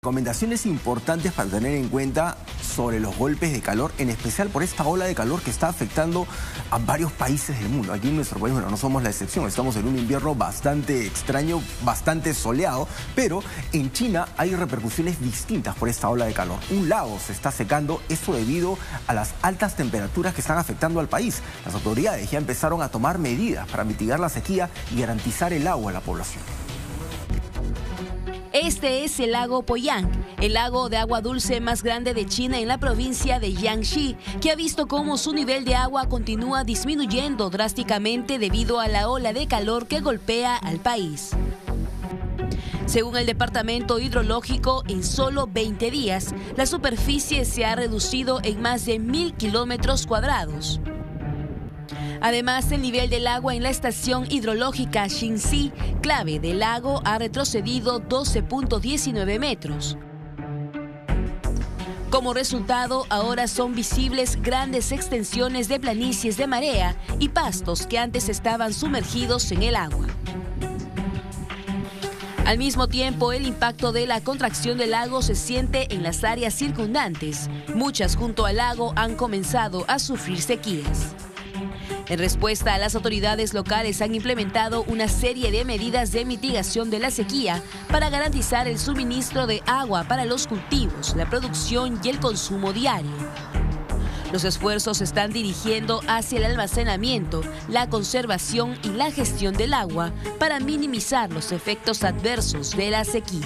recomendaciones importantes para tener en cuenta sobre los golpes de calor, en especial por esta ola de calor que está afectando a varios países del mundo. Aquí en nuestro país, bueno, no somos la excepción, estamos en un invierno bastante extraño, bastante soleado, pero en China hay repercusiones distintas por esta ola de calor. Un lago se está secando, esto debido a las altas temperaturas que están afectando al país. Las autoridades ya empezaron a tomar medidas para mitigar la sequía y garantizar el agua a la población. Este es el lago Poyang, el lago de agua dulce más grande de China en la provincia de Jiangxi, que ha visto cómo su nivel de agua continúa disminuyendo drásticamente debido a la ola de calor que golpea al país. Según el Departamento Hidrológico, en solo 20 días, la superficie se ha reducido en más de 1000 kilómetros cuadrados. Además, el nivel del agua en la estación hidrológica Xinxi, clave del lago, ha retrocedido 12.19 metros. Como resultado, ahora son visibles grandes extensiones de planicies de marea y pastos que antes estaban sumergidos en el agua. Al mismo tiempo, el impacto de la contracción del lago se siente en las áreas circundantes. Muchas junto al lago han comenzado a sufrir sequías. En respuesta, las autoridades locales han implementado una serie de medidas de mitigación de la sequía para garantizar el suministro de agua para los cultivos, la producción y el consumo diario. Los esfuerzos se están dirigiendo hacia el almacenamiento, la conservación y la gestión del agua para minimizar los efectos adversos de la sequía.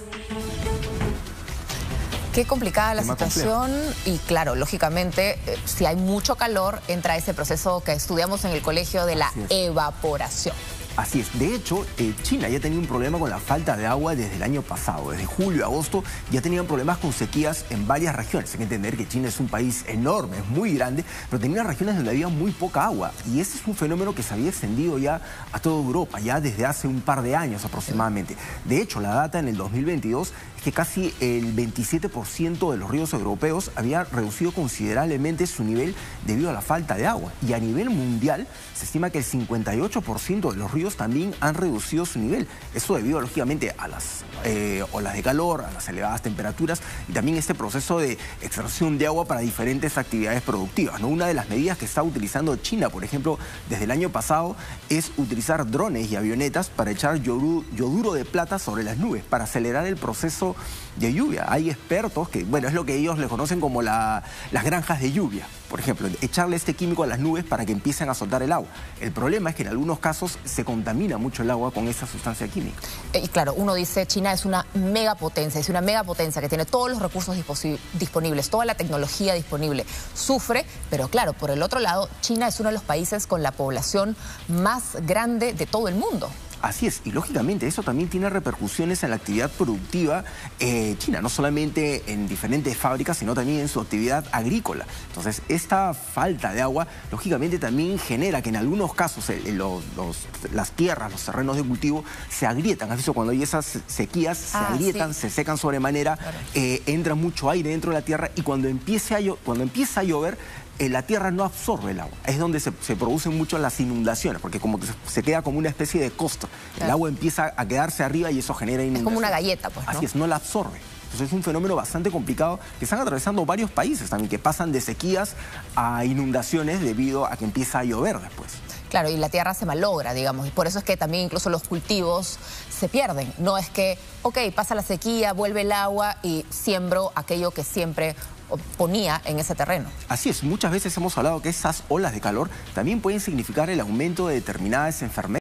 Qué complicada la situación y claro, lógicamente, si hay mucho calor, entra ese proceso que estudiamos en el colegio de la evaporación. Así es. De hecho, China ya tenía un problema con la falta de agua desde el año pasado. Desde julio a agosto ya tenían problemas con sequías en varias regiones. Hay que entender que China es un país enorme, es muy grande, pero tenía regiones donde había muy poca agua. Y ese es un fenómeno que se había extendido ya a toda Europa, ya desde hace un par de años aproximadamente. De hecho, la data en el 2022 es que casi el 27% de los ríos europeos había reducido considerablemente su nivel debido a la falta de agua. Y a nivel mundial se estima que el 58% de los ríos también han reducido su nivel. Esto debido, lógicamente, a las olas de calor, a las elevadas temperaturas y también este proceso de extracción de agua para diferentes actividades productivas, ¿no? Una de las medidas que está utilizando China, por ejemplo, desde el año pasado, es utilizar drones y avionetas para echar yoduro de plata sobre las nubes, para acelerar el proceso de lluvia. Hay expertos que, bueno, es lo que ellos le conocen como las granjas de lluvia. Por ejemplo, echarle este químico a las nubes para que empiecen a soltar el agua. El problema es que en algunos casos se contamina mucho el agua con esa sustancia química. Y claro, uno dice, China es una megapotencia, que tiene todos los recursos disponibles, toda la tecnología disponible. Sufre, pero claro, por el otro lado, China es uno de los países con la población más grande de todo el mundo. Así es, y lógicamente eso también tiene repercusiones en la actividad productiva china, no solamente en diferentes fábricas, sino también en su actividad agrícola. Entonces, esta falta de agua, lógicamente también genera que en algunos casos las tierras, los terrenos de cultivo se agrietan. ¿Has visto? Cuando hay esas sequías, se agrietan, se secan sobremanera, entra mucho aire dentro de la tierra y cuando empieza a llover, la tierra no absorbe el agua. Es donde se producen mucho las inundaciones, porque como que se queda como una especie de costa. Claro. El agua empieza a quedarse arriba y eso genera inundaciones. Es como una galleta, pues, ¿no? Así es, no la absorbe. Entonces es un fenómeno bastante complicado que están atravesando varios países también, que pasan de sequías a inundaciones debido a que empieza a llover después. Claro, y la tierra se malogra, digamos, y por eso es que también incluso los cultivos se pierden. No es que, ok, pasa la sequía, vuelve el agua y siembro aquello que siempre ponía en ese terreno. Así es, muchas veces hemos hablado que esas olas de calor también pueden significar el aumento de determinadas enfermedades.